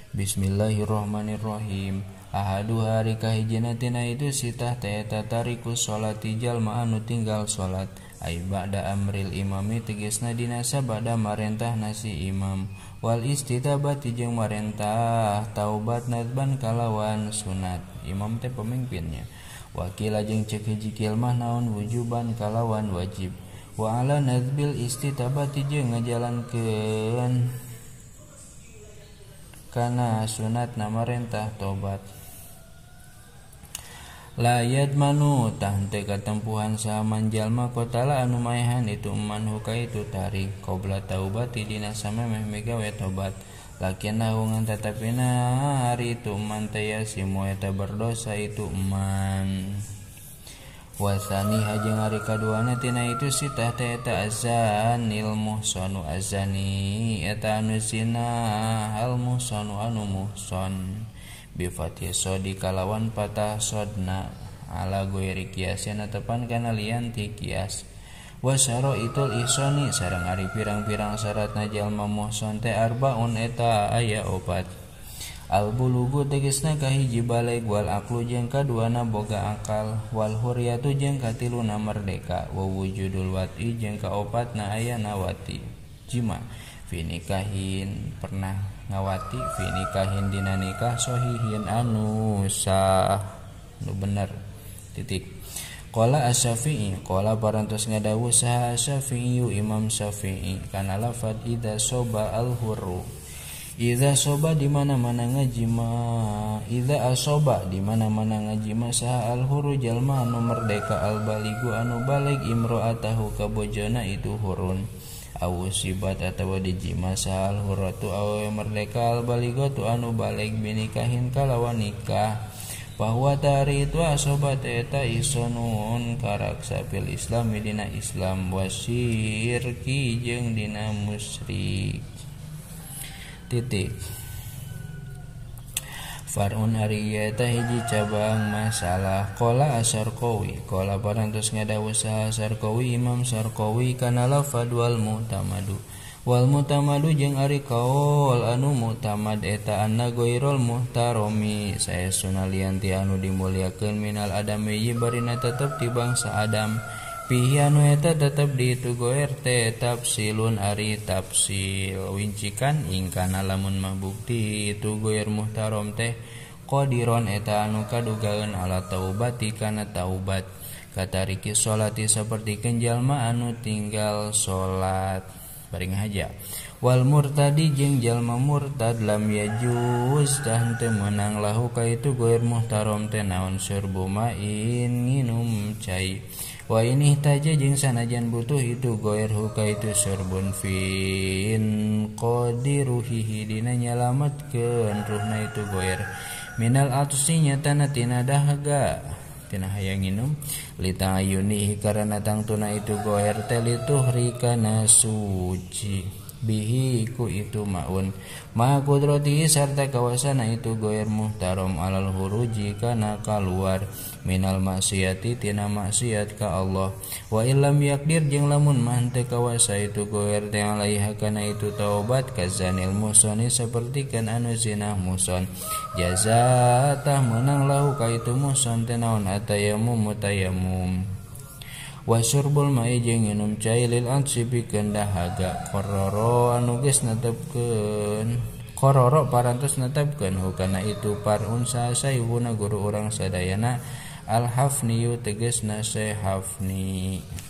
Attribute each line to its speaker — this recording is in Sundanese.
Speaker 1: Bismillahirrahmanirrahim. Ahadu hari kahijina tina itu sitah ta'eta tarikus sholati jalma anu tinggal sholat. Ai ba'da amril imami tegesna dinasa ba'da marentah nasi imam. Wal istitabati jeung marentah taubat nadban kalawan sunat. Imam teh pemimpinnya. Wakila jeung cek hiji kilmah naon wujuban kalawan wajib. Wa ala nadbil istitabati jeung ngajalankeun kana sunat namarentah tobat. Layad manu tante katempuhan saman jalma kotala anu maehan itu man huka itu tarik qobla taubati dina samemeh megawe tobat. Lakin nahungan tatapina hari itu man taya simu eta berdosa itu man. Wasani hajeng hari kaduana tina itu sitah eta azanil muhsanu azani eta anu zina al muhsanu anu muhson bi fathhi sodi kalawan patah sodna ala goiri kiasena tepan kana lian ti kias. Wasaro itul ihsani sareng ari pirang-pirang syaratna jalma muhson teh arbaun eta aya opat. Al bulugu tegesna kahiji baleg wal aklu jeung kaduana boga akal wal huriyatu jeung katiluna merdeka wa wujudul wati jeung kaopatna ayana wati jima fi nikahin pernah ngawati fi nikahin dina nikah sahihin anu sah nu bener titik. Qala asy-Syafi'i qala parantos ngadawu saha Syafi'i Imam Syafi'i kana lafad idza soba al hurru idza soba di mana-mana ngajima idza asoba di mana-mana ngajima saha al huru jalma anu merdeka al baligu anu balig imro'atahu ka bojona itu hurun aw sibat atawa dijima saha al huratu aw merdeka al baligatu anu balig binikahin kalawan nikah bahwa tari itu asoba eta isonun karaksa fil Islam dina Islam wasyirki jeung dina musyrik titik. Farun ari eta hiji cabang masalah. Qala Asy-Syarqawi qala parantos ngadawu saha Syarqawi Imam Syarqawi kana lafad wal mu'tamadu wal mu'tamadu jeung ari kaul anu mu'tamad eta anna ghairul muhtarami saestuna lian ti anu dimulyakeun minal adami barina tetep ti bangsa Adam pihi anu eta tetep di itu goer teh tafsilun ari tafsil wincikan ingkana lamun mah bukti itu goer muhtaram teh qadiron eta anu kadugaeun ala taubati kana taubat katariki sholati sapertikeun jalma anu tinggal salat bari ngahaja. Wal murtadi jeung jalma murtad lam yajuz tah teu meunang lahu ka itu goer muhtaram teh naon syurbu main nginum cai. Wa ini taja jeung sanajan butuh itu goer huka itu surbun fin qadiruhi dina nyalametkeun ruhna itu goer minal atsi nyatana tina dahaga tina hayang nginum lita ayuni karana tangtuna itu goer teh lituhri kana suci bihi ku itu maun ma qudrati sarta kawasana itu goer muhtaram alal huruji kana kaluar minal maksiati tina maksiat ka Allah wa illam yakdir jeung lamun mah teu kawasa itu goer teh alaiha kana itu taubat kazanil musoni sapertikeun anu zina muson jazatah meunang lahu ka itu muson teh naon atayamum mutayamum wa syurbul ma'i jeung nginum cai lil ansi pikeun dahaga qororo anu geus netepkeun qororo parantos netepkeun hukana itu parun sasayuna guru urang sadayana al hafniyu tegasna Syekh Hafni.